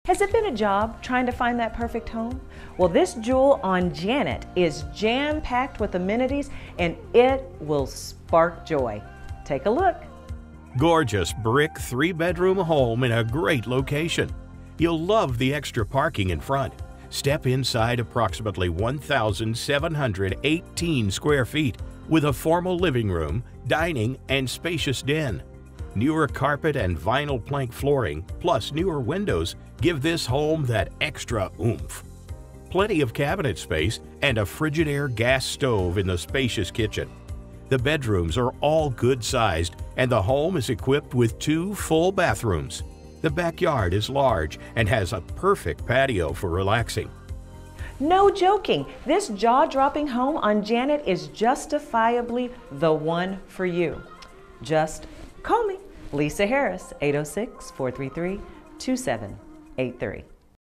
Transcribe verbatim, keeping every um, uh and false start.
Has it been a job trying to find that perfect home? Well, this jewel on Janet is jam-packed with amenities and it will spark joy. Take a look. Gorgeous brick three-bedroom home in a great location. You'll love the extra parking in front. Step inside approximately one thousand seven hundred eighteen square feet with a formal living room, dining, and spacious den. Newer carpet and vinyl plank flooring, plus newer windows, give this home that extra oomph. Plenty of cabinet space and a Frigidaire gas stove in the spacious kitchen. The bedrooms are all good-sized, and the home is equipped with two full bathrooms. The backyard is large and has a perfect patio for relaxing. No joking, this jaw-dropping home on Janet is justifiably the one for you. Just call me, Lisa Harris, eight oh six, four three three, two seven eight three.